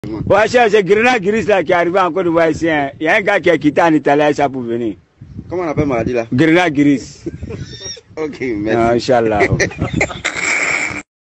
Ouais, c'est Grenat Gris là qui arrive en Côte d'Ivoire ici. Il y a un gars qui a quitté en Italie ça pour venir. Comment on appelle maladie là? Grenat Gris. Ok, merci. Inch'Allah.